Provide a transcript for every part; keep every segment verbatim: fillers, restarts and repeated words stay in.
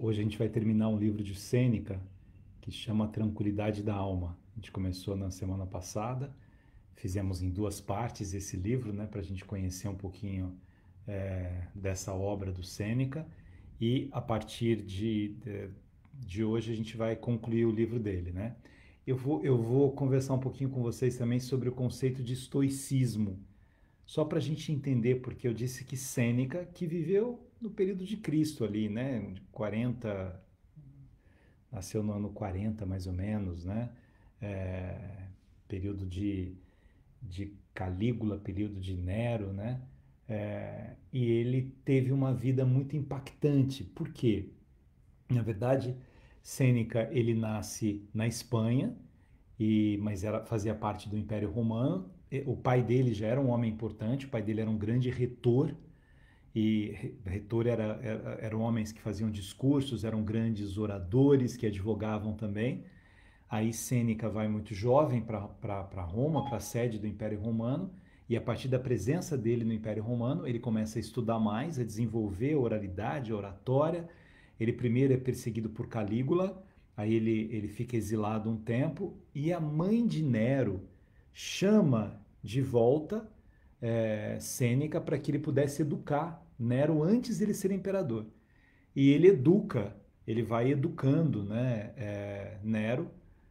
Hoje a gente vai terminar um livro de Sêneca que chama Tranquilidade da Alma. A gente começou na semana passada, fizemos em duas partes esse livro, né, para a gente conhecer um pouquinho é, dessa obra do Sêneca, e a partir de, de, de hoje a gente vai concluir o livro dele, né? Eu vou, eu vou conversar um pouquinho com vocês também sobre o conceito de estoicismo, só para a gente entender, porque eu disse que Sêneca, que viveu no período de Cristo ali, né, quarenta, nasceu no ano quarenta mais ou menos, né, é, período de, de Calígula, período de Nero, né, é, e ele teve uma vida muito impactante. Por quê? Na verdade, Sêneca, ele nasce na Espanha, e, mas era, fazia parte do Império Romano. O pai dele já era um homem importante, o pai dele era um grande retor, e retor era, era, eram homens que faziam discursos, eram grandes oradores que advogavam também. Aí Sêneca vai muito jovem para Roma, para a sede do Império Romano, e a partir da presença dele no Império Romano, ele começa a estudar mais, a desenvolver a oralidade, a oratória. Ele primeiro é perseguido por Calígula, aí ele, ele fica exilado um tempo, e a mãe de Nero chama de volta é, Sêneca para que ele pudesse educar Nero antes de ele ser imperador. E ele educa, ele vai educando, né, é, Nero,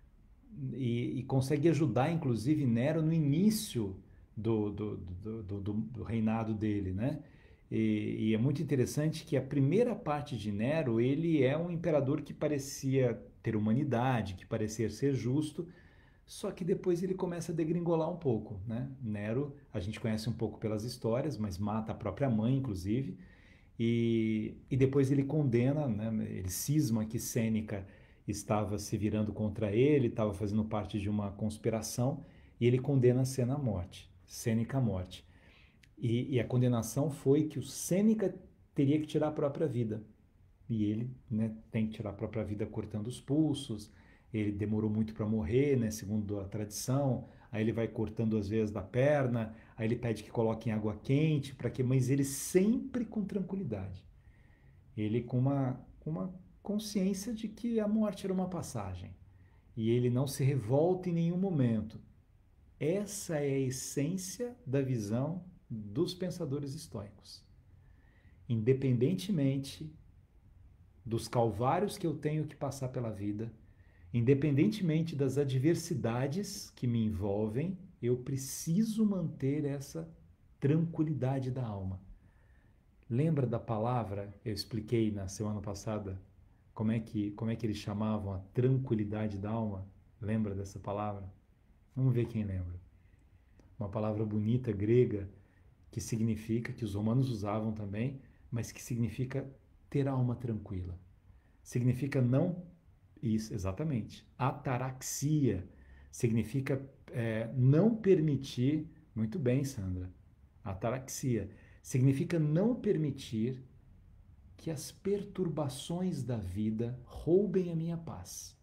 e, e consegue ajudar, inclusive, Nero no início do, do, do, do, do, do reinado dele, né? E, e é muito interessante que a primeira parte de Nero, ele é um imperador que parecia ter humanidade, que parecia ser justo, só que depois ele começa a degringolar um pouco, né? Nero, a gente conhece um pouco pelas histórias, mas mata a própria mãe, inclusive, e, e depois ele condena, né? Ele cisma que Sêneca estava se virando contra ele, estava fazendo parte de uma conspiração, e ele condena Sêneca à morte, Sêneca à morte. E, e a condenação foi que o Sêneca teria que tirar a própria vida. E ele, né, tem que tirar a própria vida cortando os pulsos. Ele demorou muito para morrer, né, segundo a tradição. Aí ele vai cortando as veias da perna. Aí ele pede que coloquem água quente para que, mas ele sempre com tranquilidade. Ele com uma, com uma consciência de que a morte era uma passagem. E ele não se revolta em nenhum momento. Essa é a essência da visão dos pensadores estoicos. Independentemente dos calvários que eu tenho que passar pela vida, independentemente das adversidades que me envolvem, eu preciso manter essa tranquilidade da alma. Lembra da palavra? Eu expliquei na semana passada como é que, como é que eles chamavam a tranquilidade da alma? Lembra dessa palavra? Vamos ver quem lembra. Uma palavra bonita grega que significa, que os romanos usavam também, mas que significa ter a alma tranquila. Significa não, isso, exatamente, ataraxia, significa é, não permitir, muito bem, Sandra, ataraxia, significa não permitir que as perturbações da vida roubem a minha paz.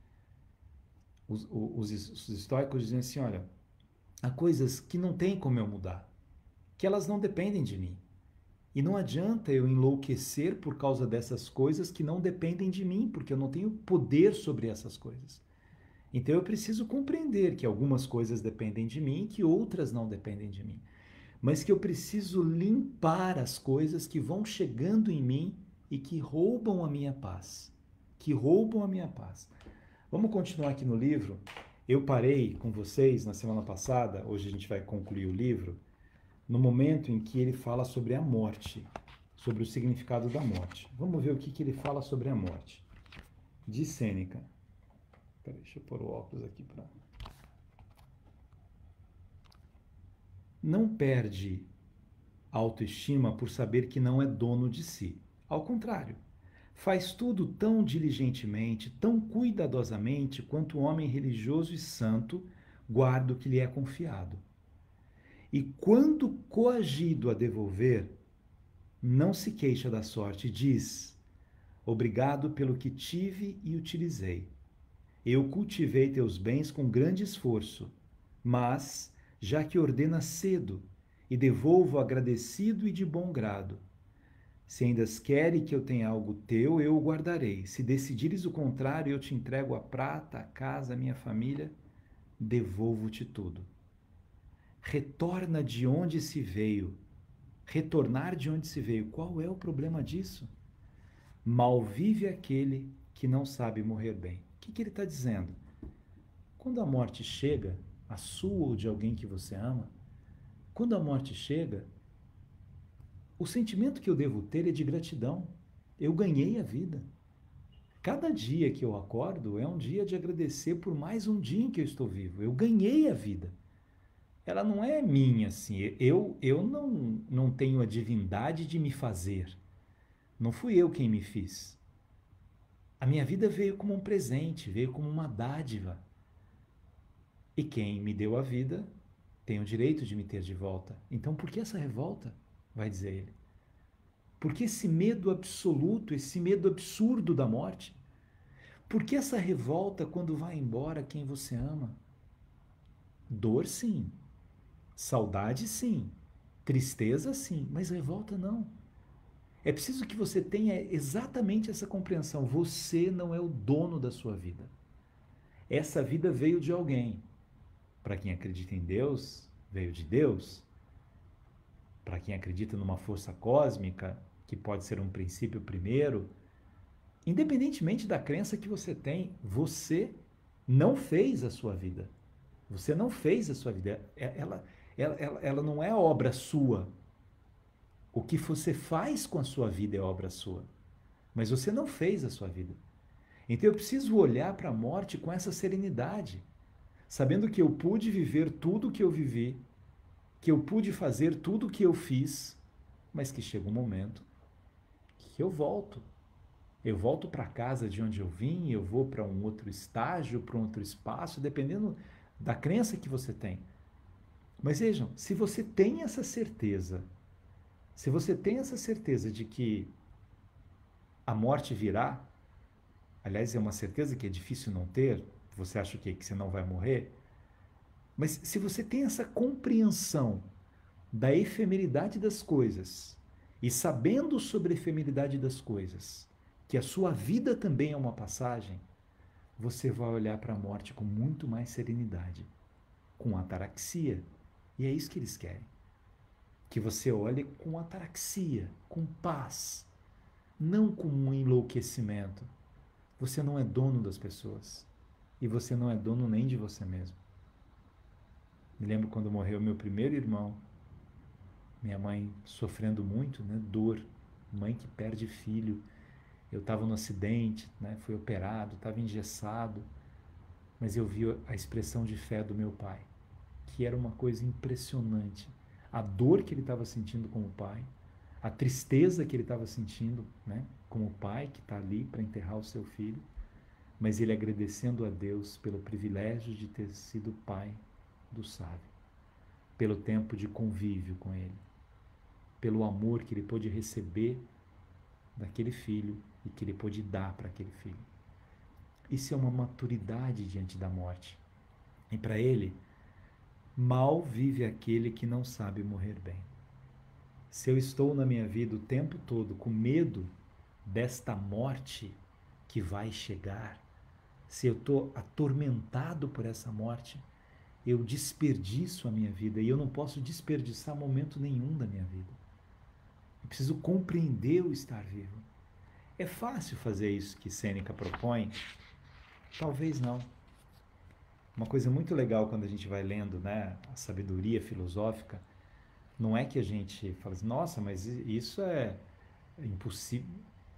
Os, os, os estoicos dizem assim, olha, há coisas que não tem como eu mudar, que elas não dependem de mim. E não adianta eu enlouquecer por causa dessas coisas que não dependem de mim, porque eu não tenho poder sobre essas coisas. Então eu preciso compreender que algumas coisas dependem de mim e que outras não dependem de mim. Mas que eu preciso limpar as coisas que vão chegando em mim e que roubam a minha paz. Que roubam a minha paz. Vamos continuar aqui no livro. Eu parei com vocês na semana passada, hoje a gente vai concluir o livro, no momento em que ele fala sobre a morte, sobre o significado da morte. Vamos ver o que, que ele fala sobre a morte. Diz Sêneca. Peraí, deixa eu pôr o óculos aqui para. Não perde a autoestima por saber que não é dono de si. Ao contrário, faz tudo tão diligentemente, tão cuidadosamente quanto o homem religioso e santo guarda o que lhe é confiado. E quando coagido a devolver, não se queixa da sorte, diz: obrigado pelo que tive e utilizei. Eu cultivei teus bens com grande esforço, mas, já que ordena cedo, e devolvo agradecido e de bom grado, Se ainda queres que eu tenha algo teu, eu o guardarei. Se decidires o contrário, eu te entrego a prata, a casa, a minha família, devolvo-te tudo. Retorna de onde se veio. Retornar de onde se veio. Qual é o problema disso? Mal vive aquele que não sabe morrer bem. O que, que ele está dizendo? Quando a morte chega, a sua ou de alguém que você ama, quando a morte chega, o sentimento que eu devo ter é de gratidão. Eu ganhei a vida. Cada dia que eu acordo é um dia de agradecer por mais um dia em que eu estou vivo. Eu ganhei a vida. Ela não é minha, assim. Eu, eu não, não tenho a divindade de me fazer. Não fui eu quem me fiz. A minha vida veio como um presente, veio como uma dádiva. E quem me deu a vida tem o direito de me ter de volta. Então, por que essa revolta? Vai dizer ele. Por que esse medo absoluto, esse medo absurdo da morte? Por que essa revolta quando vai embora quem você ama? Dor, sim. Saudade, sim. Tristeza, sim. Mas revolta, não. É preciso que você tenha exatamente essa compreensão. Você não é o dono da sua vida. Essa vida veio de alguém. Para quem acredita em Deus, veio de Deus. Para quem acredita numa força cósmica, que pode ser um princípio primeiro, independentemente da crença que você tem, você não fez a sua vida. Você não fez a sua vida. Ela, ela, ela, ela não é obra sua. O que você faz com a sua vida é obra sua. Mas você não fez a sua vida. Então eu preciso olhar para a morte com essa serenidade, sabendo que eu pude viver tudo o que eu vivi, que eu pude fazer tudo o que eu fiz, mas que chega um momento que eu volto. Eu volto para casa de onde eu vim, eu vou para um outro estágio, para um outro espaço, dependendo da crença que você tem. Mas vejam, se você tem essa certeza, se você tem essa certeza de que a morte virá, aliás, é uma certeza que é difícil não ter, você acha o quê? Que você não vai morrer? Mas se você tem essa compreensão da efemeridade das coisas, e sabendo sobre a efemeridade das coisas, que a sua vida também é uma passagem, você vai olhar para a morte com muito mais serenidade, com ataraxia. E é isso que eles querem. Que você olhe com ataraxia, com paz, não com um enlouquecimento. Você não é dono das pessoas. E você não é dono nem de você mesmo. Me lembro quando morreu meu primeiro irmão, minha mãe sofrendo muito, né? Dor, mãe que perde filho. Eu estava no acidente, né? Fui operado, estava engessado, mas eu vi a expressão de fé do meu pai, que era uma coisa impressionante. A dor que ele estava sentindo como pai, a tristeza que ele estava sentindo, né? Como pai que está ali para enterrar o seu filho, mas ele agradecendo a Deus pelo privilégio de ter sido pai do sábio, pelo tempo de convívio com ele, pelo amor que ele pôde receber daquele filho e que ele pôde dar para aquele filho. Isso é uma maturidade diante da morte. E para ele, mal vive aquele que não sabe morrer bem. Se eu estou na minha vida o tempo todo com medo desta morte que vai chegar, se eu estou atormentado por essa morte, eu desperdiço a minha vida e eu não posso desperdiçar momento nenhum da minha vida. Eu preciso compreender o estar vivo. É fácil fazer isso que Sêneca propõe? Talvez não. Uma coisa muito legal quando a gente vai lendo, né, a sabedoria filosófica, não é que a gente fala assim, nossa, mas isso é impossível.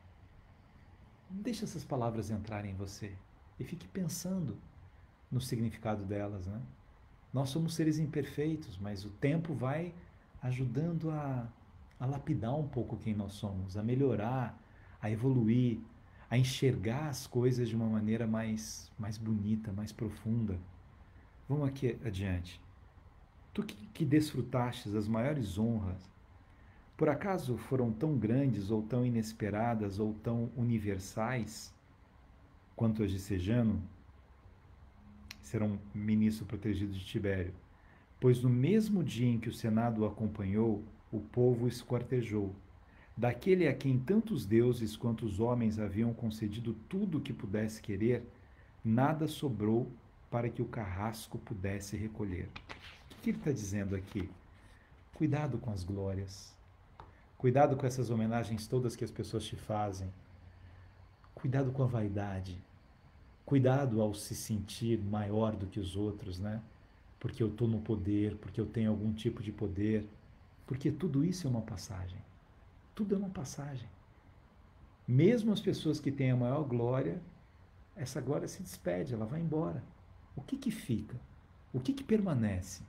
Deixa essas palavras entrarem em você e fique pensando no significado delas, né? Nós somos seres imperfeitos, mas o tempo vai ajudando a, a lapidar um pouco quem nós somos, a melhorar, a evoluir, a enxergar as coisas de uma maneira mais, mais bonita, mais profunda. Vamos aqui adiante. Tu que, que desfrutastes as maiores honras, por acaso foram tão grandes, ou tão inesperadas, ou tão universais, quanto as de Sejano? Será um ministro protegido de Tibério. Pois no mesmo dia em que o Senado o acompanhou, o povo o esquartejou, daquele a quem tantos deuses quanto os homens haviam concedido tudo o que pudesse querer, nada sobrou para que o carrasco pudesse recolher. O que ele está dizendo aqui? Cuidado com as glórias. Cuidado com essas homenagens todas que as pessoas te fazem. Cuidado com a vaidade. Cuidado ao se sentir maior do que os outros, né? Porque eu estou no poder, porque eu tenho algum tipo de poder. Porque tudo isso é uma passagem. Tudo é uma passagem. Mesmo as pessoas que têm a maior glória, essa glória se despede, ela vai embora. O que que fica? O que que permanece?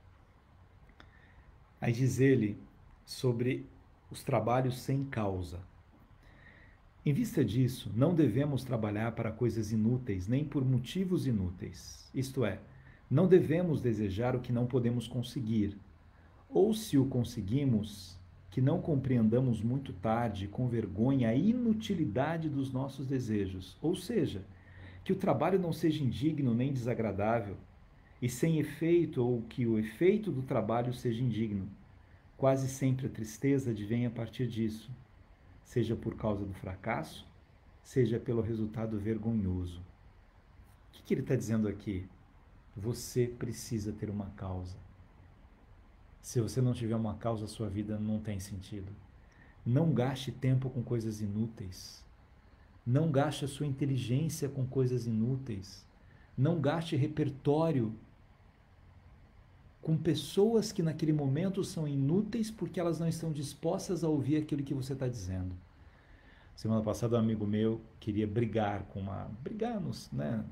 Aí diz ele sobre os trabalhos sem causa. Em vista disso, não devemos trabalhar para coisas inúteis, nem por motivos inúteis. Isto é, não devemos desejar o que não podemos conseguir. Ou, se o conseguimos, que não compreendamos muito tarde, com vergonha, a inutilidade dos nossos desejos. Ou seja, que o trabalho não seja indigno nem desagradável, e sem efeito, ou que o efeito do trabalho seja indigno. Quase sempre a tristeza advém a partir disso, seja por causa do fracasso, seja pelo resultado vergonhoso. O que, que ele está dizendo aqui? Você precisa ter uma causa. Se você não tiver uma causa, a sua vida não tem sentido. Não gaste tempo com coisas inúteis. Não gaste a sua inteligência com coisas inúteis. Não gaste repertório com pessoas que naquele momento são inúteis porque elas não estão dispostas a ouvir aquilo que você está dizendo. Semana passada um amigo meu queria brigar com uma... brigar nos, né,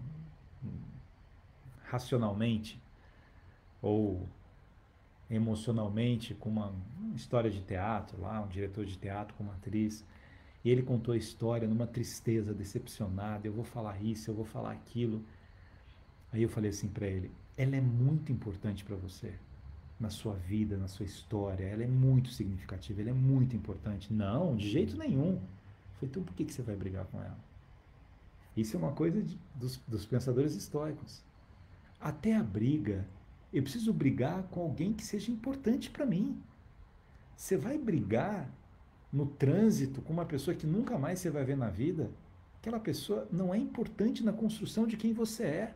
racionalmente ou emocionalmente com uma, uma história de teatro lá, um diretor de teatro com uma atriz, e ele contou a história numa tristeza, decepcionada, eu vou falar isso, eu vou falar aquilo. Aí eu falei assim para ele, ela é muito importante para você, na sua vida, na sua história, ela é muito significativa, ela é muito importante. Não, de jeito nenhum. Eu falei, então por que, que você vai brigar com ela? Isso é uma coisa de, dos, dos pensadores estoicos. Até a briga, eu preciso brigar com alguém que seja importante para mim. Você vai brigar no trânsito com uma pessoa que nunca mais você vai ver na vida? Aquela pessoa não é importante na construção de quem você é.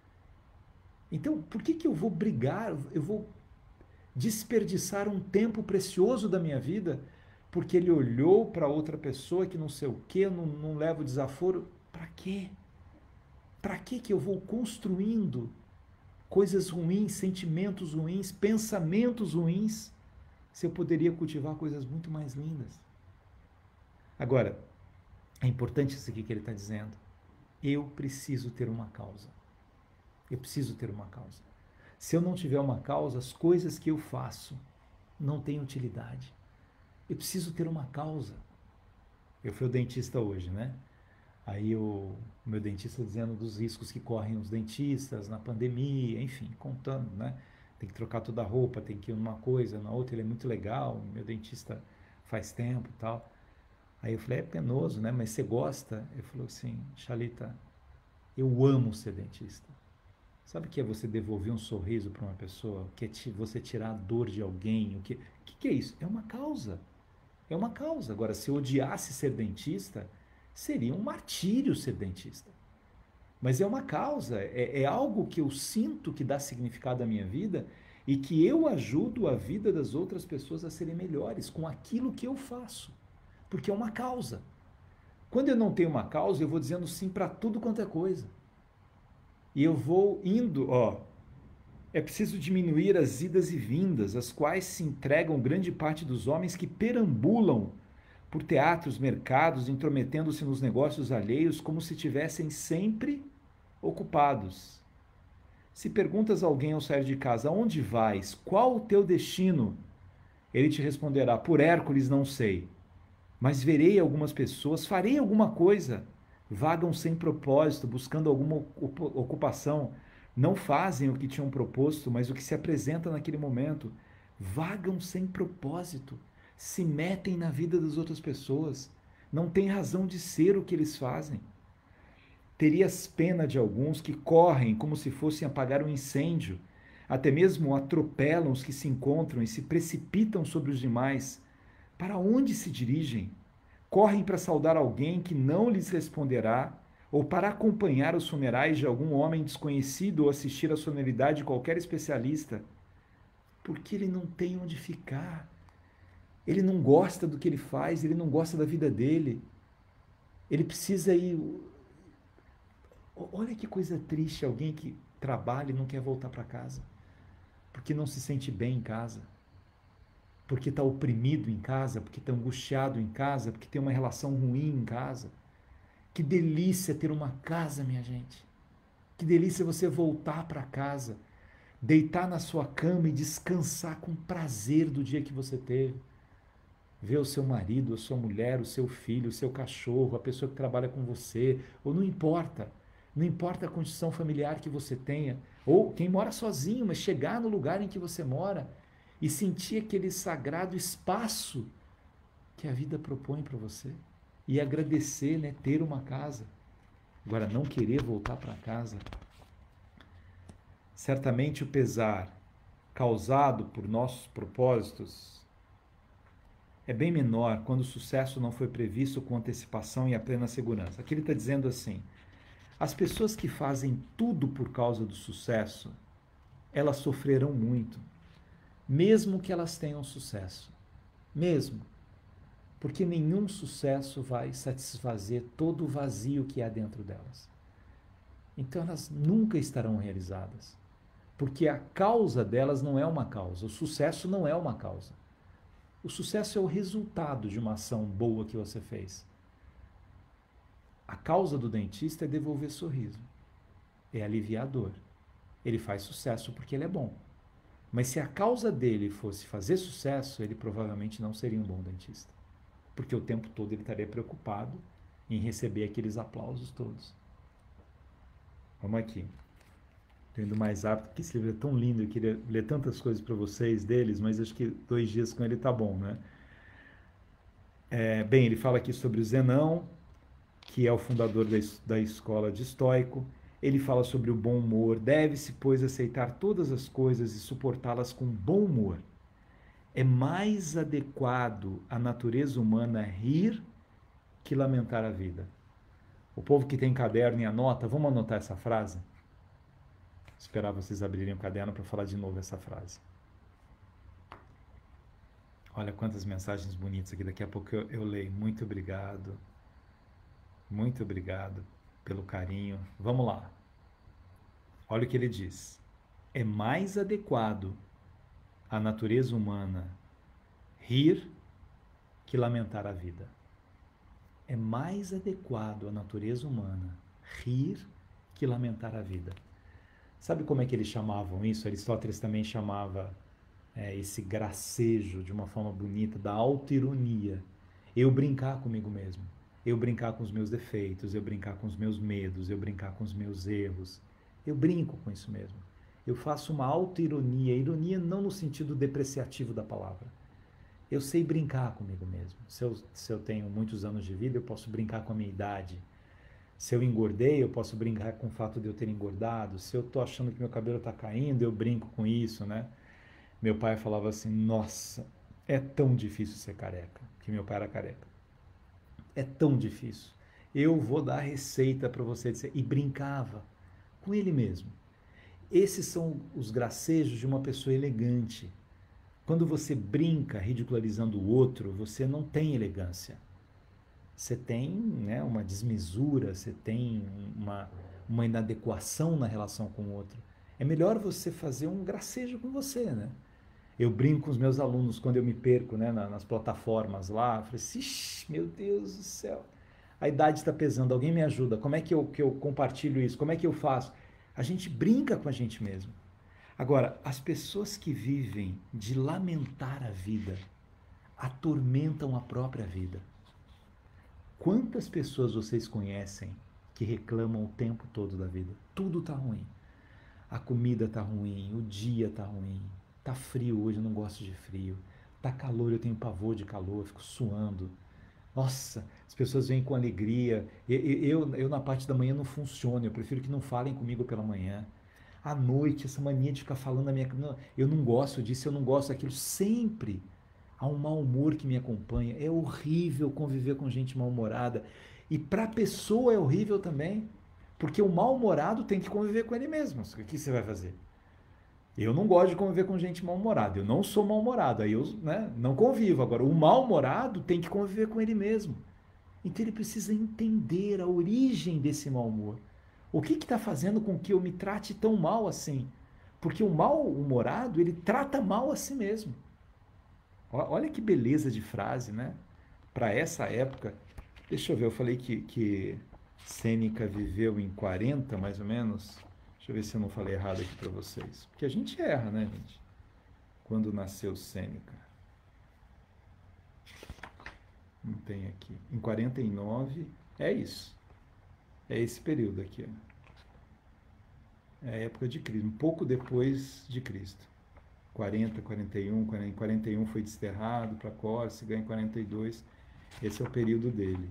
Então, por que que eu vou brigar, eu vou desperdiçar um tempo precioso da minha vida porque ele olhou para outra pessoa que não sei o quê, não, não leva o desaforo? Para quê? Para que que eu vou construindo coisas ruins, sentimentos ruins, pensamentos ruins, se eu poderia cultivar coisas muito mais lindas? Agora, é importante isso aqui que ele está dizendo. Eu preciso ter uma causa. Eu preciso ter uma causa. Se eu não tiver uma causa, as coisas que eu faço não têm utilidade. Eu preciso ter uma causa. Eu fui ao dentista hoje, né? Aí o meu dentista dizendo dos riscos que correm os dentistas na pandemia, enfim, contando, né? Tem que trocar toda a roupa, tem que ir numa coisa, na outra. Ele é muito legal, meu dentista faz tempo e tal. Aí eu falei, é penoso, né? Mas você gosta? Ele falou assim, Chalita, eu amo ser dentista. Sabe o que é você devolver um sorriso para uma pessoa? O que é você tirar a dor de alguém? O que... o que é isso? É uma causa. É uma causa. Agora, se eu odiasse ser dentista, seria um martírio ser dentista. Mas é uma causa. É, é algo que eu sinto que dá significado à minha vida e que eu ajudo a vida das outras pessoas a serem melhores com aquilo que eu faço. Porque é uma causa. Quando eu não tenho uma causa, eu vou dizendo sim para tudo quanto é coisa. E eu vou indo, ó, é preciso diminuir as idas e vindas, as quais se entregam grande parte dos homens que perambulam por teatros, mercados, intrometendo-se nos negócios alheios, como se tivessem sempre ocupados. Se perguntas a alguém ao sair de casa, onde vais? Qual o teu destino? Ele te responderá, por Hércules não sei, mas verei algumas pessoas, farei alguma coisa. Vagam sem propósito, buscando alguma ocupação. Não fazem o que tinham proposto, mas o que se apresenta naquele momento. Vagam sem propósito, se metem na vida das outras pessoas. Não têm razão de ser o que eles fazem. Terias pena de alguns que correm como se fossem apagar um incêndio. Até mesmo atropelam os que se encontram e se precipitam sobre os demais. Para onde se dirigem? Correm para saudar alguém que não lhes responderá, ou para acompanhar os funerais de algum homem desconhecido ou assistir à solenidade de qualquer especialista, porque ele não tem onde ficar. Ele não gosta do que ele faz, ele não gosta da vida dele. Ele precisa ir. Olha que coisa triste, alguém que trabalha e não quer voltar para casa, porque não se sente bem em casa, porque está oprimido em casa, porque está angustiado em casa, porque tem uma relação ruim em casa. Que delícia ter uma casa, minha gente. Que delícia você voltar para casa, deitar na sua cama e descansar com prazer do dia que você teve. Ver o seu marido, a sua mulher, o seu filho, o seu cachorro, a pessoa que trabalha com você, ou não importa. Não importa a condição familiar que você tenha, ou quem mora sozinho, mas chegar no lugar em que você mora e sentir aquele sagrado espaço que a vida propõe para você. E agradecer, né, ter uma casa. Agora, não querer voltar para casa. Certamente o pesar causado por nossos propósitos é bem menor quando o sucesso não foi previsto com antecipação e a plena segurança. Aqui ele está dizendo assim, as pessoas que fazem tudo por causa do sucesso, elas sofrerão muito, mesmo que elas tenham sucesso. Mesmo. Porque nenhum sucesso vai satisfazer todo o vazio que há dentro delas. Então elas nunca estarão realizadas. Porque a causa delas não é uma causa, o sucesso não é uma causa. O sucesso é o resultado de uma ação boa que você fez. A causa do dentista é devolver sorriso, é aliviar a dor. Ele faz sucesso porque ele é bom. Mas se a causa dele fosse fazer sucesso, ele provavelmente não seria um bom dentista. Porque o tempo todo ele estaria preocupado em receber aqueles aplausos todos. Vamos aqui. Estou indo mais rápido, porque esse livro é tão lindo, eu queria ler tantas coisas para vocês deles, mas acho que dois dias com ele tá bom, né? É, bem, ele fala aqui sobre o Zenão, que é o fundador da, da escola de estoico. Ele fala sobre o bom humor. Deve-se, pois, aceitar todas as coisas e suportá-las com bom humor. É mais adequado à natureza humana rir que lamentar a vida. O povo que tem caderno e anota, vamos anotar essa frase? Esperar vocês abrirem o caderno para falar de novo essa frase. Olha quantas mensagens bonitas aqui. Daqui a pouco eu, eu leio. Muito obrigado. Muito obrigado pelo carinho. Vamos lá. Olha o que ele diz. É mais adequado à natureza humana rir que lamentar a vida. É mais adequado à natureza humana rir que lamentar a vida. Sabe como é que eles chamavam isso? Aristóteles também chamava é, esse gracejo de uma forma bonita da autoironia. Eu brincar comigo mesmo. Eu brincar com os meus defeitos, eu brincar com os meus medos, eu brincar com os meus erros. Eu brinco com isso mesmo. Eu faço uma autoironia, ironia não no sentido depreciativo da palavra. Eu sei brincar comigo mesmo. Se eu, se eu tenho muitos anos de vida, eu posso brincar com a minha idade. Se eu engordei, eu posso brincar com o fato de eu ter engordado. Se eu estou achando que meu cabelo está caindo, eu brinco com isso, né? Meu pai falava assim, nossa, é tão difícil ser careca, que meu pai era careca. É tão difícil. Eu vou dar a receita para você dizer. E brincava com ele mesmo. Esses são os gracejos de uma pessoa elegante. Quando você brinca ridicularizando o outro, você não tem elegância. Você tem, né, uma desmesura, você tem uma, uma inadequação na relação com o outro. É melhor você fazer um gracejo com você, né? Eu brinco com os meus alunos quando eu me perco, né, nas plataformas lá. Eu falei assim, meu Deus do céu, a idade está pesando, alguém me ajuda. Como é que eu, que eu compartilho isso? Como é que eu faço? A gente brinca com a gente mesmo. Agora, as pessoas que vivem de lamentar a vida atormentam a própria vida. Quantas pessoas vocês conhecem que reclamam o tempo todo da vida? Tudo tá ruim. A comida tá ruim, o dia tá ruim. Tá frio hoje, eu não gosto de frio. Tá calor, eu tenho pavor de calor, eu fico suando. Nossa, as pessoas vêm com alegria. Eu, eu, eu na parte da manhã não funciono, eu prefiro que não falem comigo pela manhã. À noite, essa mania de ficar falando na minha... Eu não gosto disso, eu não gosto daquilo. Sempre há um mau humor que me acompanha. É horrível conviver com gente mal-humorada. E para a pessoa é horrível também, porque o mal-humorado tem que conviver com ele mesmo. O que você vai fazer? Eu não gosto de conviver com gente mal-humorada. Eu não sou mal-humorado. Aí eu, né, não convivo. Agora, o mal-humorado tem que conviver com ele mesmo. Então ele precisa entender a origem desse mau humor. O que está fazendo com que eu me trate tão mal assim? Porque o mal-humorado, ele trata mal a si mesmo. Olha que beleza de frase, né? Para essa época. Deixa eu ver, eu falei que, que Sêneca viveu em quarenta, mais ou menos. Deixa eu ver se eu não falei errado aqui para vocês. Porque a gente erra, né, gente? Quando nasceu Sêneca? Não tem aqui. Em quarenta e nove, é isso. É esse período aqui. Ó. É a época de Cristo, um pouco depois de Cristo. quarenta, quarenta e um, em quarenta e um foi desterrado para Córcega, em quarenta e dois, esse é o período dele.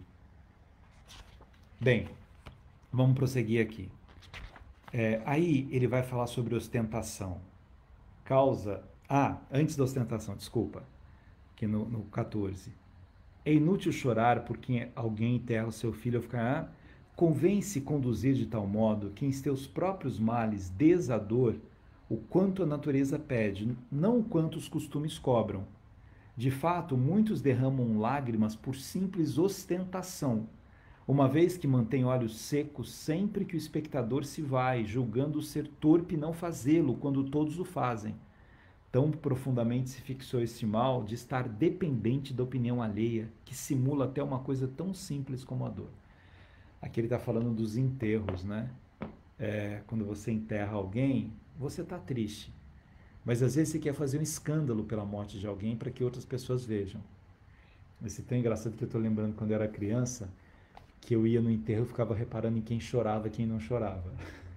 Bem, vamos prosseguir aqui. É, aí ele vai falar sobre ostentação. Causa. Ah, antes da ostentação, desculpa. Aqui no, no quatorze. É inútil chorar por quem alguém enterra o seu filho ou ficar. Ah, convém-se conduzir de tal modo que em teus próprios males dês a dor o quanto a natureza pede, não o quanto os costumes cobram. De fato, muitos derramam lágrimas por simples ostentação, uma vez que mantém olhos secos sempre que o espectador se vai, julgando ser torpe não fazê-lo quando todos o fazem. Tão profundamente se fixou este mal de estar dependente da opinião alheia, que simula até uma coisa tão simples como a dor. Aqui ele está falando dos enterros, né? É, quando você enterra alguém, você está triste. Mas às vezes você quer fazer um escândalo pela morte de alguém para que outras pessoas vejam. Esse é tão engraçado que eu estou lembrando quando eu era criança, que eu ia no enterro e ficava reparando em quem chorava e quem não chorava.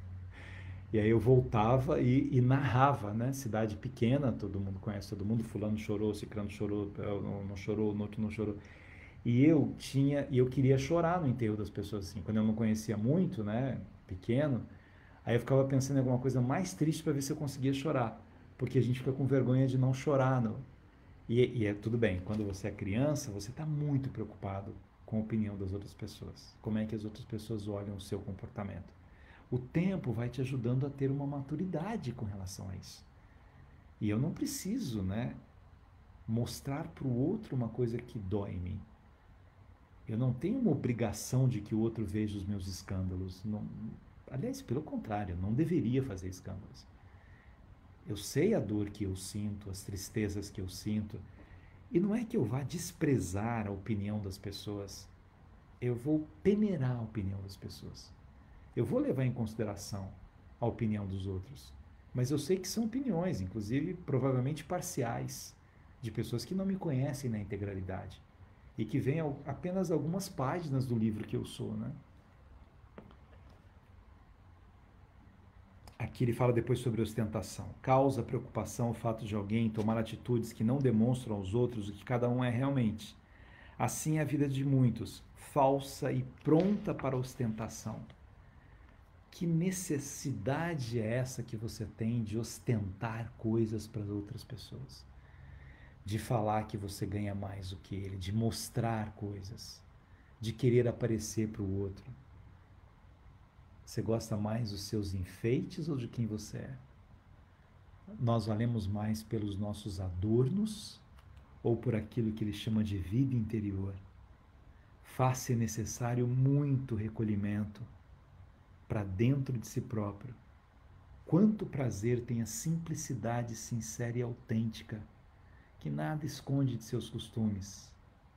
E aí eu voltava e, e narrava, né? Cidade pequena, todo mundo conhece todo mundo, fulano chorou, ciclano chorou, não chorou, no outro não chorou. E eu tinha, e eu queria chorar no enterro das pessoas assim, quando eu não conhecia muito, né, pequeno, aí eu ficava pensando em alguma coisa mais triste para ver se eu conseguia chorar, porque a gente fica com vergonha de não chorar, no, e, e é tudo bem, quando você é criança, você está muito preocupado com a opinião das outras pessoas, como é que as outras pessoas olham o seu comportamento. O tempo vai te ajudando a ter uma maturidade com relação a isso. E eu não preciso, né, mostrar para o outro uma coisa que dói em mim. Eu não tenho uma obrigação de que o outro veja os meus escândalos. Não, aliás, pelo contrário, eu não deveria fazer escândalos. Eu sei a dor que eu sinto, as tristezas que eu sinto. E não é que eu vá desprezar a opinião das pessoas. Eu vou peneirar a opinião das pessoas. Eu vou levar em consideração a opinião dos outros. Mas eu sei que são opiniões, inclusive provavelmente parciais, de pessoas que não me conhecem na integralidade e que veem apenas algumas páginas do livro que eu sou, né? Aqui ele fala depois sobre ostentação. Causa preocupação o fato de alguém tomar atitudes que não demonstram aos outros o que cada um é realmente. Assim é a vida de muitos, falsa e pronta para ostentação. Que necessidade é essa que você tem de ostentar coisas para outras pessoas? De falar que você ganha mais do que ele, de mostrar coisas, de querer aparecer para o outro. Você gosta mais dos seus enfeites ou de quem você é? Nós valemos mais pelos nossos adornos ou por aquilo que ele chama de vida interior? Faz-se necessário muito recolhimento para dentro de si próprio. Quanto prazer tem a simplicidade sincera e autêntica, que nada esconde de seus costumes.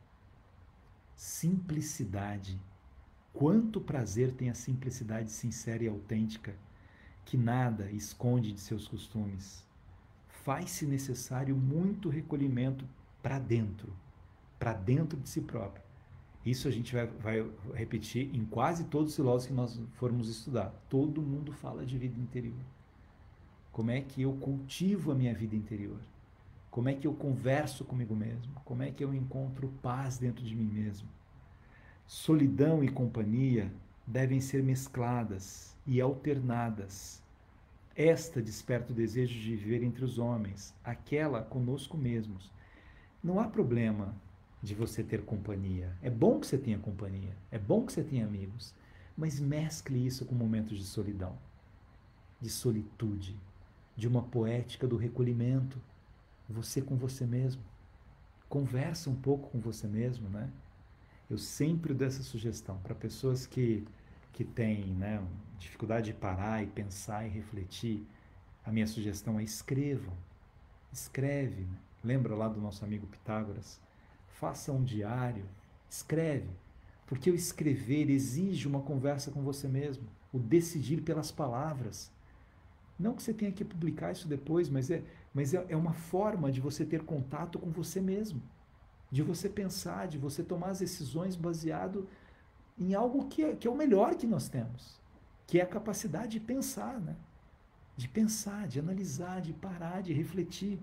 Simplicidade. Quanto prazer tem a simplicidade sincera e autêntica, que nada esconde de seus costumes. Faz-se necessário muito recolhimento para dentro, para dentro de si próprio. Isso a gente vai, vai repetir em quase todos os filósofos que nós formos estudar. Todo mundo fala de vida interior. Como é que eu cultivo a minha vida interior? Como é que eu converso comigo mesmo? Como é que eu encontro paz dentro de mim mesmo? Solidão e companhia devem ser mescladas e alternadas. Esta desperta o desejo de viver entre os homens, aquela conosco mesmos. Não há problema de você ter companhia. É bom que você tenha companhia, é bom que você tenha amigos, mas mescle isso com momentos de solidão, de solitude, de uma poética do recolhimento, você com você mesmo. Conversa um pouco com você mesmo, né? Eu sempre dou essa sugestão para pessoas que, que têm, né, dificuldade de parar e pensar e refletir. A minha sugestão é escrevam. Escreve. Né? Lembra lá do nosso amigo Pitágoras? Faça um diário. Escreve. Porque o escrever exige uma conversa com você mesmo. O decidir pelas palavras. Não que você tenha que publicar isso depois, mas é, mas é, é uma forma de você ter contato com você mesmo. De você pensar, de você tomar as decisões baseado em algo que é, que é o melhor que nós temos, que é a capacidade de pensar, né? De pensar, de analisar, de parar, de refletir.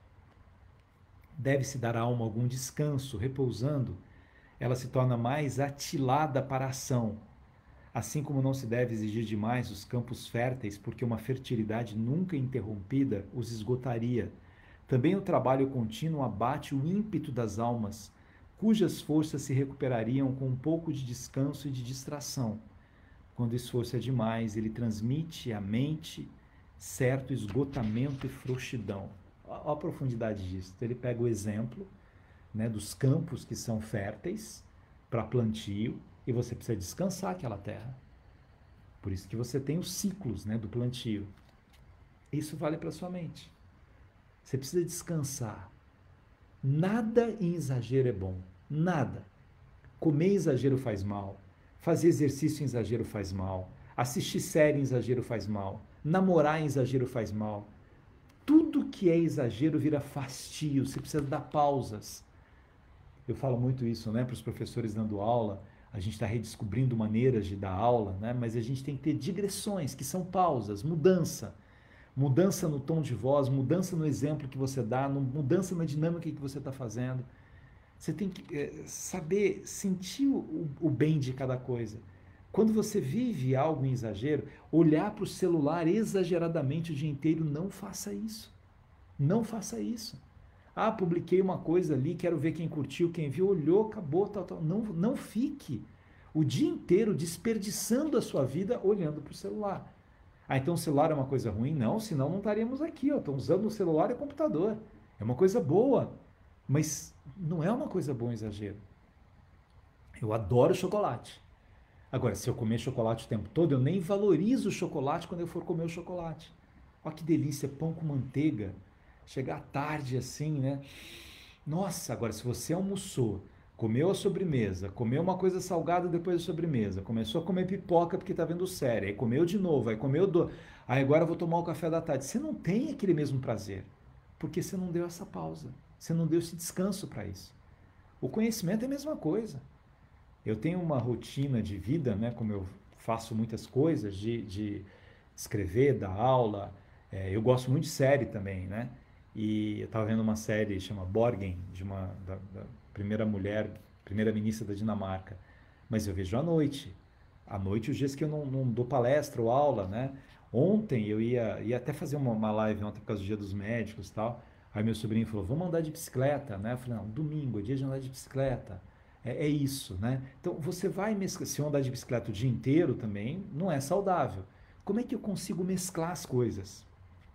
Deve-se dar à alma algum descanso, repousando, ela se torna mais atilada para a ação, assim como não se deve exigir demais os campos férteis, porque uma fertilidade nunca interrompida os esgotaria. Também o trabalho contínuo abate o ímpeto das almas, cujas forças se recuperariam com um pouco de descanso e de distração. Quando o esforço é demais, ele transmite à mente certo esgotamento e frouxidão. Olha a profundidade disso. Ele pega o exemplo, né, dos campos que são férteis para plantio, e você precisa descansar aquela terra. Por isso que você tem os ciclos, né, do plantio. Isso vale para a sua mente. Você precisa descansar. Nada em exagero é bom. Nada. Comer em exagero faz mal. Fazer exercício em exagero faz mal. Assistir série em exagero faz mal. Namorar em exagero faz mal. Tudo que é exagero vira fastio. Você precisa dar pausas. Eu falo muito isso, né, para os professores dando aula. A gente está redescobrindo maneiras de dar aula, né, mas a gente tem que ter digressões, que são pausas, mudança. Mudança no tom de voz, mudança no exemplo que você dá, mudança na dinâmica que você está fazendo. Você tem que é, saber sentir o, o bem de cada coisa. Quando você vive algo em exagero, olhar para o celular exageradamente o dia inteiro, não faça isso. Não faça isso. Ah, publiquei uma coisa ali, quero ver quem curtiu, quem viu, olhou, acabou, tal, tal. Não, não fique o dia inteiro desperdiçando a sua vida olhando para o celular. Ah, então o celular é uma coisa ruim? Não, senão não estaríamos aqui. Estou usando o celular e o computador. É uma coisa boa, mas não é uma coisa boa em exagero. Eu adoro chocolate. Agora, se eu comer chocolate o tempo todo, eu nem valorizo o chocolate quando eu for comer o chocolate. Olha que delícia, pão com manteiga. Chegar tarde assim, né? Nossa, agora se você almoçou, comeu a sobremesa, comeu uma coisa salgada depois da sobremesa, começou a comer pipoca porque está vendo série, aí comeu de novo, aí comeu do... aí agora eu vou tomar o café da tarde. Você não tem aquele mesmo prazer, porque você não deu essa pausa, você não deu esse descanso para isso. O conhecimento é a mesma coisa. Eu tenho uma rotina de vida, né, como eu faço muitas coisas, de, de escrever, dar aula, é, eu gosto muito de série também, né? E eu estava vendo uma série chama Borgen, de uma da, da primeira mulher, primeira ministra da Dinamarca. Mas eu vejo à noite. À noite, os dias que eu não, não dou palestra ou aula, né? Ontem eu ia, ia até fazer uma, uma live ontem por causa do Dia dos Médicos e tal. Aí meu sobrinho falou, vamos andar de bicicleta, né? Eu falei, não, domingo é dia de andar de bicicleta. É, é isso, né? Então você vai mesclar, se eu andar de bicicleta o dia inteiro também, não é saudável. Como é que eu consigo mesclar as coisas?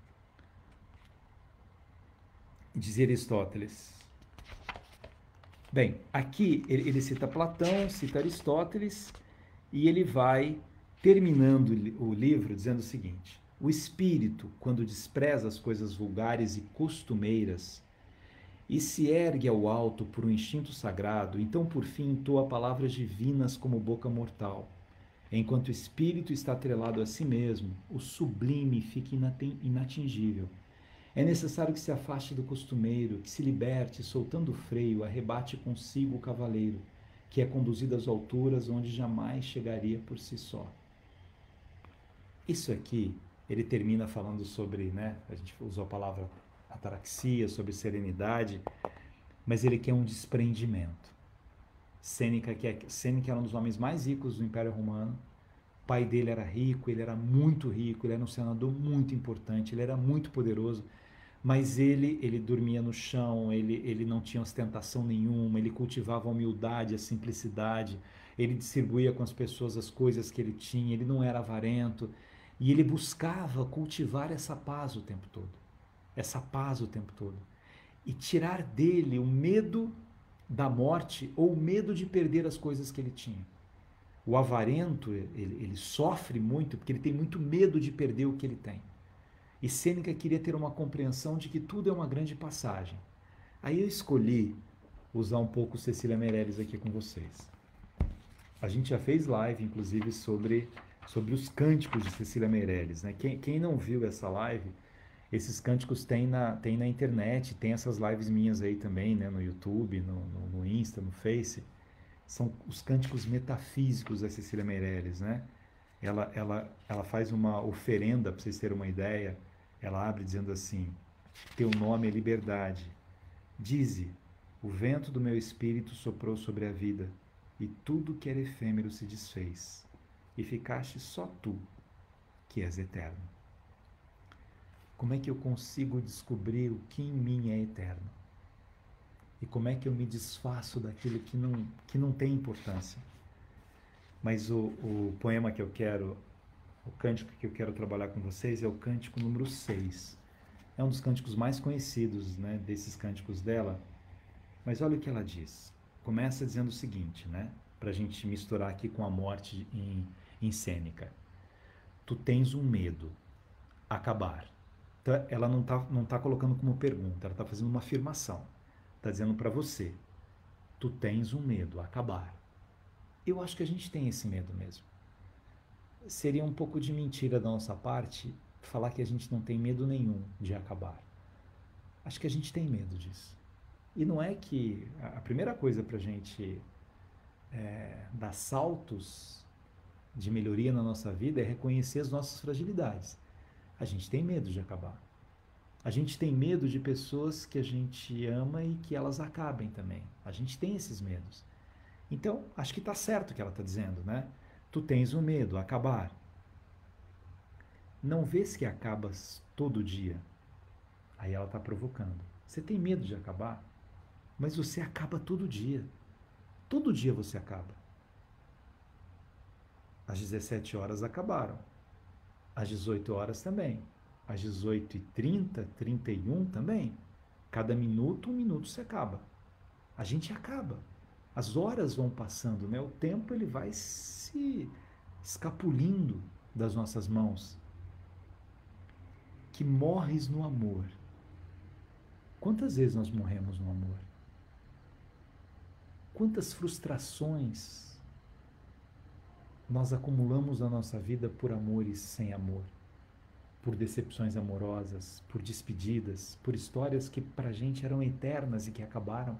Dizia Aristóteles. Bem, aqui ele, ele cita Platão, cita Aristóteles, e ele vai terminando o livro dizendo o seguinte: o espírito, quando despreza as coisas vulgares e costumeiras e se ergue ao alto por um instinto sagrado, então por fim entoa palavras divinas como boca mortal. Enquanto o espírito está atrelado a si mesmo, o sublime fica inatingível. É necessário que se afaste do costumeiro, que se liberte, soltando o freio, arrebate consigo o cavaleiro, que é conduzido às alturas onde jamais chegaria por si só. Isso aqui, ele termina falando sobre, né, a gente usou a palavra ataraxia, sobre serenidade, mas ele quer um desprendimento. Sêneca, que é, Sêneca era um dos homens mais ricos do Império Romano. O pai dele era rico, ele era muito rico, ele era um senador muito importante, ele era muito poderoso. mas ele ele dormia no chão, ele, ele não tinha ostentação nenhuma, ele cultivava a humildade, a simplicidade, ele distribuía com as pessoas as coisas que ele tinha, ele não era avarento, e ele buscava cultivar essa paz o tempo todo, essa paz o tempo todo, e tirar dele o medo da morte ou o medo de perder as coisas que ele tinha. O avarento, ele, ele sofre muito porque ele tem muito medo de perder o que ele tem. E Sêneca queria ter uma compreensão de que tudo é uma grande passagem. Aí eu escolhi usar um pouco Cecília Meirelles aqui com vocês. A gente já fez live, inclusive, sobre, sobre os cânticos de Cecília Meirelles, né? Quem, quem não viu essa live, esses cânticos tem na, tem na internet, tem essas lives minhas aí também, né? No YouTube, no, no, no Insta, no Face. São os cânticos metafísicos da Cecília Meirelles, né? Ela, ela, ela faz uma oferenda, para vocês terem uma ideia. Ela abre dizendo assim: teu nome é liberdade. Dize, o vento do meu espírito soprou sobre a vida, e tudo que era efêmero se desfez, e ficaste só tu, que és eterno. Como é que eu consigo descobrir o que em mim é eterno? E como é que eu me desfaço daquilo que não, que não tem importância? Mas o, o poema que eu quero, o cântico que eu quero trabalhar com vocês é o cântico número seis. É um dos cânticos mais conhecidos, né, desses cânticos dela. Mas olha o que ela diz. Começa dizendo o seguinte, né, para a gente misturar aqui com a morte em, em Sêneca. Tu tens um medo, acabar. Então, ela não está não tá colocando como pergunta, ela está fazendo uma afirmação. Está dizendo para você, tu tens um medo, acabar. Eu acho que a gente tem esse medo mesmo. Seria um pouco de mentira da nossa parte falar que a gente não tem medo nenhum de acabar. Acho que a gente tem medo disso. E não é que a primeira coisa para a gente é, dar saltos de melhoria na nossa vida é reconhecer as nossas fragilidades. A gente tem medo de acabar. A gente tem medo de pessoas que a gente ama e que elas acabem também. A gente tem esses medos. Então, acho que está certo o que ela está dizendo, né? Tu tens um medo, acabar. Não vês que acabas todo dia? Aí ela está provocando. Você tem medo de acabar? Mas você acaba todo dia. Todo dia você acaba. Às dezessete horas acabaram. Às dezoito horas também. Às dezoito e trinta, trinta e um também. Cada minuto, um minuto se acaba. A gente acaba. As horas vão passando, né? O tempo ele vai se escapulindo das nossas mãos. Que morres no amor. Quantas vezes nós morremos no amor? Quantas frustrações nós acumulamos na nossa vida por amores sem amor? Por decepções amorosas, por despedidas, por histórias que pra gente eram eternas e que acabaram.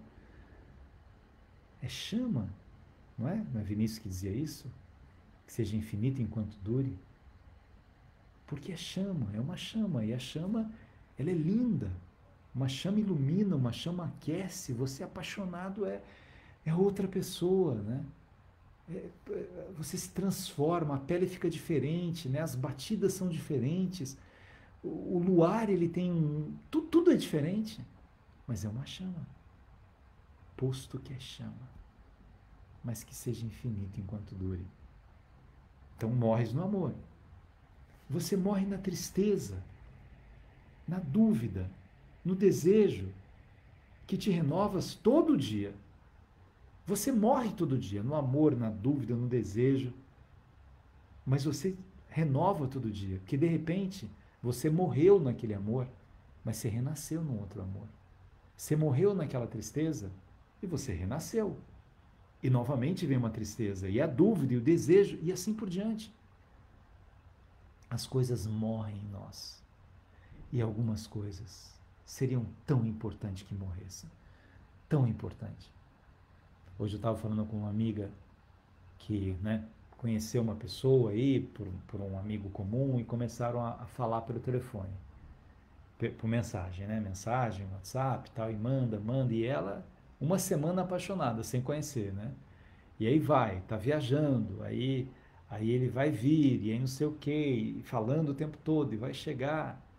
É chama, não é? Não é Vinícius que dizia isso? Que seja infinito enquanto dure. Porque é chama, é uma chama, e a chama, ela é linda. Uma chama ilumina, uma chama aquece, você apaixonado é, é outra pessoa, né? É, você se transforma, a pele fica diferente, né? As batidas são diferentes, o, o luar ele tem um... Tudo, tudo é diferente, mas é uma chama. Posto que é chama, mas que seja infinito enquanto dure. Então morres no amor. Você morre na tristeza, na dúvida, no desejo, que te renovas todo dia. Você morre todo dia, no amor, na dúvida, no desejo, mas você renova todo dia, porque de repente você morreu naquele amor, mas você renasceu num outro amor. Você morreu naquela tristeza e você renasceu. E novamente vem uma tristeza, e a dúvida, e o desejo, e assim por diante. As coisas morrem em nós. E algumas coisas seriam tão importantes que morressem. Tão importante. Hoje eu estava falando com uma amiga que, né, conheceu uma pessoa aí, por, por um amigo comum, e começaram a, a falar pelo telefone. Por, por mensagem, né? Mensagem, WhatsApp e tal, e manda, manda, e ela... Uma semana apaixonada, sem conhecer, né? E aí vai, tá viajando, aí, aí ele vai vir, e aí não sei o quê, falando o tempo todo, e vai chegar.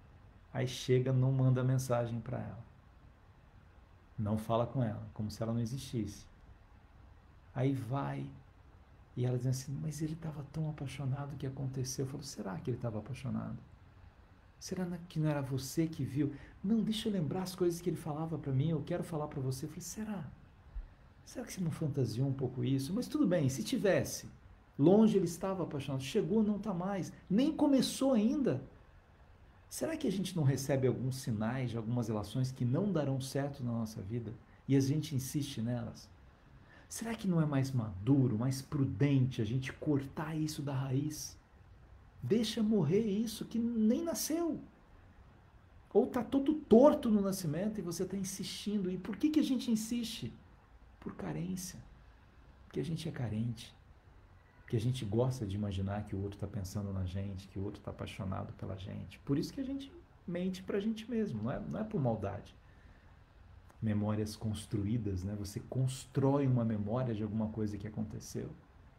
Aí chega, não manda mensagem para ela. Não fala com ela, como se ela não existisse. Aí vai, e ela diz assim, mas ele estava tão apaixonado, o que aconteceu? Eu falo, será que ele estava apaixonado? Será que não era você que viu? Não, deixa eu lembrar as coisas que ele falava para mim, eu quero falar para você. Eu falei, será? Será que você não fantasiou um pouco isso? Mas tudo bem, se tivesse. Longe ele estava apaixonado, chegou, não está mais, nem começou ainda. Será que a gente não recebe alguns sinais de algumas relações que não darão certo na nossa vida e a gente insiste nelas? Será que não é mais maduro, mais prudente a gente cortar isso da raiz? Deixa morrer isso que nem nasceu. Ou está todo torto no nascimento e você está insistindo. E por que, que a gente insiste? Por carência. Porque a gente é carente. Porque a gente gosta de imaginar que o outro está pensando na gente, que o outro está apaixonado pela gente. Por isso que a gente mente para a gente mesmo, não é, não é por maldade. Memórias construídas, né? Você constrói uma memória de alguma coisa que aconteceu.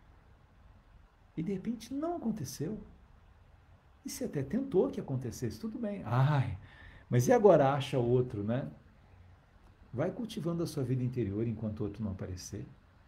E de repente não aconteceu. E você até tentou que acontecesse, tudo bem. Ai, mas e agora acha outro, né? Vai cultivando a sua vida interior enquanto outro não aparecer.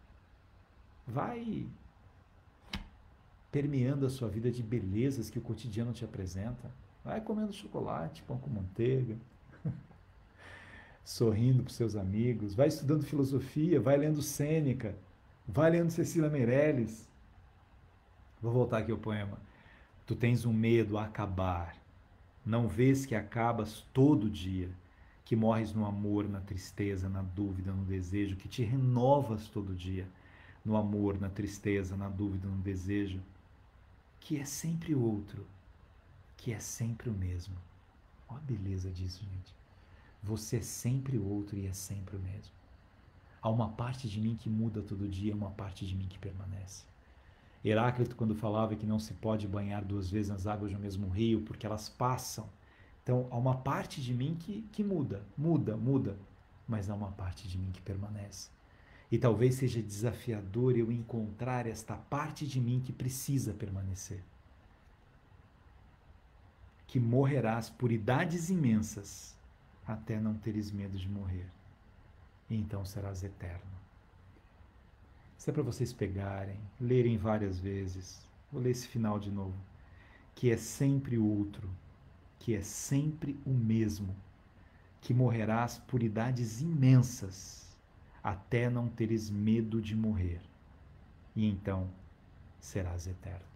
Vai permeando a sua vida de belezas que o cotidiano te apresenta. Vai comendo chocolate, pão com manteiga, sorrindo para os seus amigos, vai estudando filosofia, vai lendo Sêneca, vai lendo Cecília Meirelles. Vou voltar aqui ao poema. Tu tens um medo a acabar, não vês que acabas todo dia, que morres no amor, na tristeza, na dúvida, no desejo, que te renovas todo dia, no amor, na tristeza, na dúvida, no desejo, que é sempre outro, que é sempre o mesmo. Olha a beleza disso, gente. Você é sempre outro e é sempre o mesmo. Há uma parte de mim que muda todo dia, uma parte de mim que permanece. Heráclito, quando falava que não se pode banhar duas vezes nas águas do mesmo rio, porque elas passam. Então, há uma parte de mim que, que muda, muda, muda, mas há uma parte de mim que permanece. E talvez seja desafiador eu encontrar esta parte de mim que precisa permanecer. Que morrerás por idades imensas, até não teres medo de morrer. E então serás eterno. Isso é para vocês pegarem, lerem várias vezes. Vou ler esse final de novo. Que é sempre outro, que é sempre o mesmo, que morrerás por idades imensas, até não teres medo de morrer. E então serás eterno.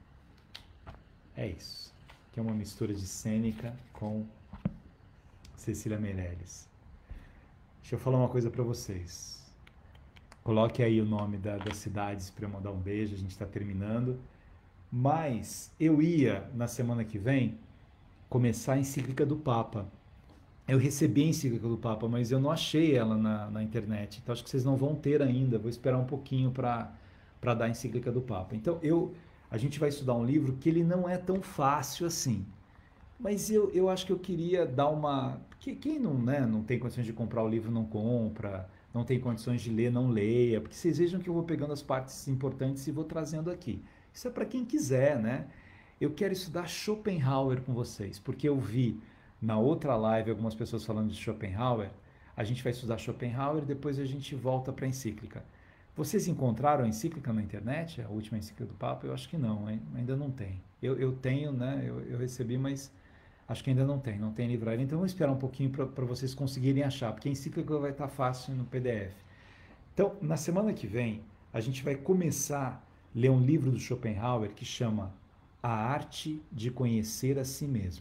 É isso. Que é uma mistura de Sêneca com Cecília Meirelles. Deixa eu falar uma coisa para vocês. Coloque aí o nome da, das cidades para eu mandar um beijo, a gente está terminando. Mas eu ia, na semana que vem, começar a encíclica do Papa. Eu recebi a encíclica do Papa, mas eu não achei ela na, na internet. Então acho que vocês não vão ter ainda. Vou esperar um pouquinho para para dar a encíclica do Papa. Então eu, a gente vai estudar um livro que ele não é tão fácil assim. Mas eu, eu acho que eu queria dar uma... Porque quem não, né, não tem condições de comprar o livro não compra... não tem condições de ler, não leia, porque vocês vejam que eu vou pegando as partes importantes e vou trazendo aqui. Isso é para quem quiser, né? Eu quero estudar Schopenhauer com vocês, porque eu vi na outra live algumas pessoas falando de Schopenhauer. A gente vai estudar Schopenhauer e depois a gente volta para a encíclica. Vocês encontraram a encíclica na internet, a última encíclica do Papa? Eu acho que não, hein? Ainda não tem. Eu, eu tenho, né? Eu, eu recebi, mas acho que ainda não tem, não tem livraria. Então vamos esperar um pouquinho para vocês conseguirem achar, porque a encíclica vai estar fácil no P D F. Então, na semana que vem, a gente vai começar a ler um livro do Schopenhauer que chama A Arte de Conhecer a Si Mesmo.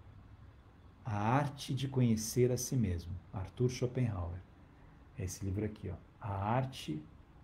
A Arte de Conhecer a Si Mesmo, Arthur Schopenhauer. É esse livro aqui, ó. A Arte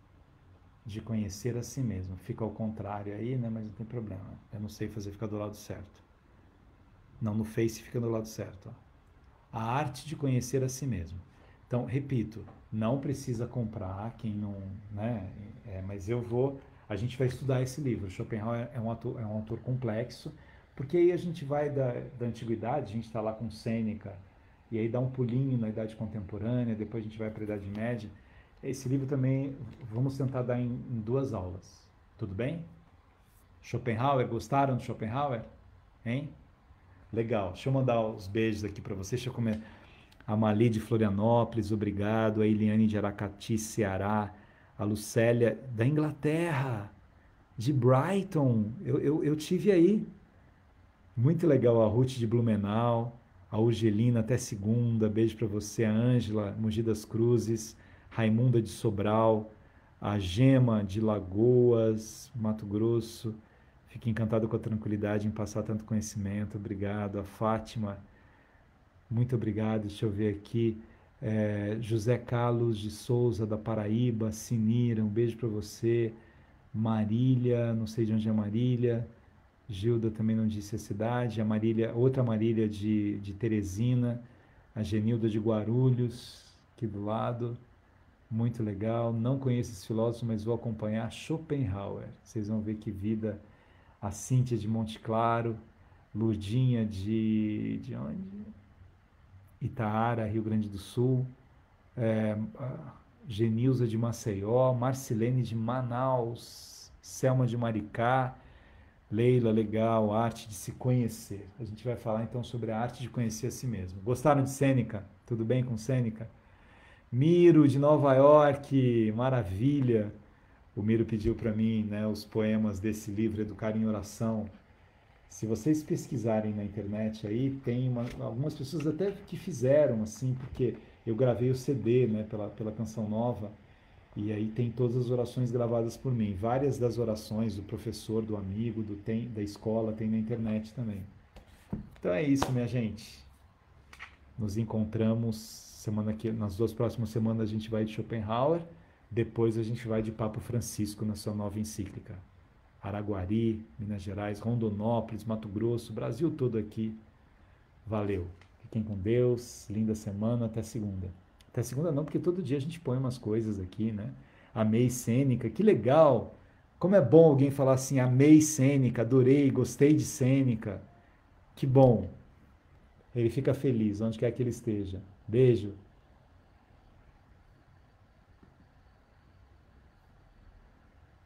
de Conhecer a Si Mesmo. Fica ao contrário aí, né? Mas não tem problema. Eu não sei fazer ficar do lado certo. Não, no Face fica do lado certo. Ó. A Arte de Conhecer a Si Mesmo. Então, repito, não precisa comprar quem não... né? É, mas eu vou... A gente vai estudar esse livro. Schopenhauer é um autor, é um autor complexo, porque aí a gente vai da, da antiguidade, a gente está lá com Sêneca, e aí dá um pulinho na Idade Contemporânea, depois a gente vai para a Idade Média. Esse livro também vamos tentar dar em, em duas aulas. Tudo bem? Schopenhauer, gostaram de Schopenhauer? Hein? Legal. Deixa eu mandar os beijos aqui para você. Deixa eu comer. A Mali de Florianópolis, obrigado. A Eliane de Aracati, Ceará. A Lucélia da Inglaterra, de Brighton. Eu, eu, eu tive aí. Muito legal. A Ruth de Blumenau. A Urgelina, até segunda. Beijo para você. A Ângela, Mogi das Cruzes. Raimunda de Sobral. A Gema de Lagoas, Mato Grosso. Fico encantado com a tranquilidade em passar tanto conhecimento. Obrigado. A Fátima, muito obrigado. Deixa eu ver aqui. É, José Carlos de Souza, da Paraíba. Sinira, um beijo para você. Marília, não sei de onde é Marília. Gilda também não disse a cidade. A Marília, outra Marília de, de Teresina. A Genilda de Guarulhos, aqui do lado. Muito legal. Não conheço esse filósofo, mas vou acompanhar Schopenhauer. Vocês vão ver que vida. A Cíntia de Monte Claro. Lurdinha de... de onde? Itaara, Rio Grande do Sul. É, Genilza de Maceió. Marcilene de Manaus. Selma de Maricá. Leila, legal. Arte de se conhecer. A gente vai falar então sobre a arte de conhecer a si mesmo. Gostaram de Sêneca? Tudo bem com Sêneca? Miro de Nova York, maravilha. O Miro pediu para mim, né, os poemas desse livro, Educar em Oração. Se vocês pesquisarem na internet aí, tem uma, algumas pessoas até que fizeram assim, porque eu gravei o C D, né, pela, pela Canção Nova, e aí tem todas as orações gravadas por mim. Várias das orações do professor, do amigo, do tem, da escola, tem na internet também. Então é isso, minha gente. Nos encontramos semana que nas duas próximas semanas a gente vai de Schopenhauer, depois a gente vai de Papa Francisco na sua nova encíclica. Araguari, Minas Gerais, Rondonópolis, Mato Grosso, Brasil todo aqui. Valeu. Fiquem com Deus, linda semana, até segunda. Até segunda não, porque todo dia a gente põe umas coisas aqui, né? Amei Sêneca, que legal! Como é bom alguém falar assim, amei Sêneca, adorei, gostei de Sêneca. Que bom! Ele fica feliz, onde quer que ele esteja. Beijo.